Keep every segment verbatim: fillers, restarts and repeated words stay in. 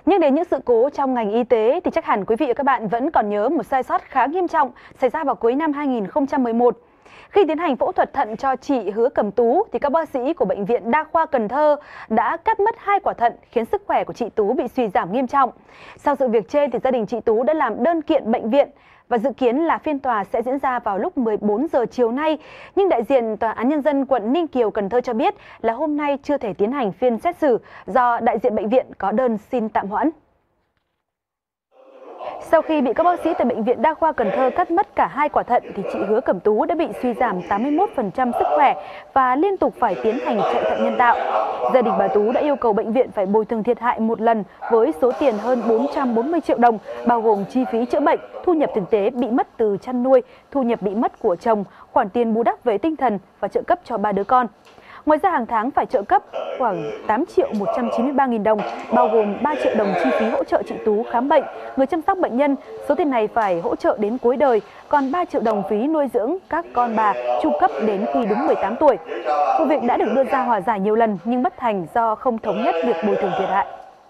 Nhưng đến những sự cố trong ngành y tế thì chắc hẳn quý vị và các bạn vẫn còn nhớ một sai sót khá nghiêm trọng xảy ra vào cuối năm hai nghìn không trăm mười một. Khi tiến hành phẫu thuật thận cho chị Hứa Cẩm Tú thì các bác sĩ của Bệnh viện Đa khoa Cần Thơ đã cắt mất hai quả thận khiến sức khỏe của chị Tú bị suy giảm nghiêm trọng. Sau sự việc trên thì gia đình chị Tú đã làm đơn kiện bệnh viện và dự kiến là phiên tòa sẽ diễn ra vào lúc mười bốn giờ chiều nay. Nhưng đại diện Tòa án Nhân dân quận Ninh Kiều, Cần Thơ cho biết là hôm nay chưa thể tiến hành phiên xét xử do đại diện bệnh viện có đơn xin tạm hoãn. Sau khi bị các bác sĩ tại Bệnh viện Đa khoa Cần Thơ cắt mất cả hai quả thận thì chị Hứa Cẩm Tú đã bị suy giảm tám mươi mốt phần trăm sức khỏe và liên tục phải tiến hành chạy thận nhân tạo. Gia đình bà Tú đã yêu cầu bệnh viện phải bồi thường thiệt hại một lần với số tiền hơn bốn trăm bốn mươi triệu đồng, bao gồm chi phí chữa bệnh, thu nhập thực tế bị mất từ chăn nuôi, thu nhập bị mất của chồng, khoản tiền bù đắp về tinh thần và trợ cấp cho ba đứa con. Ngoài ra hàng tháng phải trợ cấp khoảng tám triệu một trăm chín mươi ba nghìn đồng, bao gồm ba triệu đồng chi phí hỗ trợ chị Tú khám bệnh, người chăm sóc bệnh nhân. Số tiền này phải hỗ trợ đến cuối đời, còn ba triệu đồng phí nuôi dưỡng các con bà chu cấp đến khi đúng mười tám tuổi. Vụ việc đã được đưa ra hòa giải nhiều lần nhưng bất thành do không thống nhất việc bồi thường thiệt hại.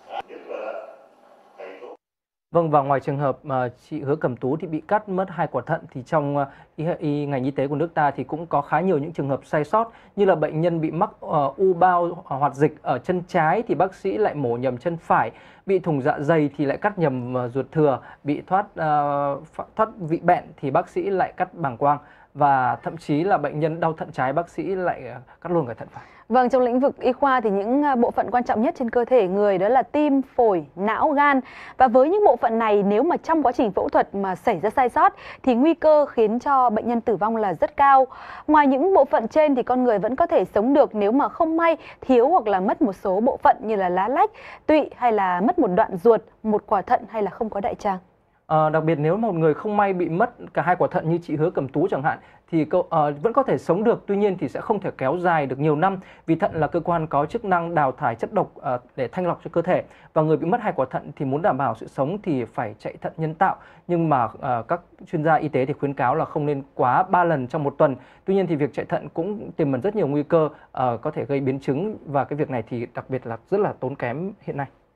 Vâng, và ngoài trường hợp mà chị Hứa Cẩm Tú thì bị cắt mất hai quả thận thì trong y, y, ngành y tế của nước ta thì cũng có khá nhiều những trường hợp sai sót, như là bệnh nhân bị mắc uh, u bao hoạt dịch ở chân trái thì bác sĩ lại mổ nhầm chân phải, bị thủng dạ dày thì lại cắt nhầm uh, ruột thừa, bị thoát uh, thoát vị bẹn thì bác sĩ lại cắt bàng quang, và thậm chí là bệnh nhân đau thận trái bác sĩ lại cắt luôn cả thận phải. Vâng, trong lĩnh vực y khoa thì những bộ phận quan trọng nhất trên cơ thể người đó là tim, phổi, não, gan. Và với những bộ phận này nếu mà trong quá trình phẫu thuật mà xảy ra sai sót thì nguy cơ khiến cho bệnh nhân tử vong là rất cao. Ngoài những bộ phận trên thì con người vẫn có thể sống được nếu mà không may thiếu hoặc là mất một số bộ phận như là lá lách, tụy hay là mất một đoạn ruột, một quả thận hay là không có đại tràng. À, đặc biệt nếu một người không may bị mất cả hai quả thận như chị Hứa Cẩm Tú chẳng hạn thì uh, vẫn có thể sống được, tuy nhiên thì sẽ không thể kéo dài được nhiều năm, vì thận là cơ quan có chức năng đào thải chất độc uh, để thanh lọc cho cơ thể, và người bị mất hai quả thận thì muốn đảm bảo sự sống thì phải chạy thận nhân tạo, nhưng mà uh, các chuyên gia y tế thì khuyến cáo là không nên quá ba lần trong một tuần. Tuy nhiên thì việc chạy thận cũng tiềm ẩn rất nhiều nguy cơ uh, có thể gây biến chứng, và cái việc này thì đặc biệt là rất là tốn kém hiện nay.